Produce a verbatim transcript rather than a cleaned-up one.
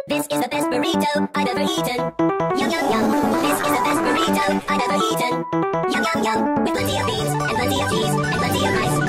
This is the best burrito I've ever eaten. Yum, yum, yum. This is the best burrito I've ever eaten. Yum, yum, yum. With plenty of beans and plenty of cheese and plenty of rice.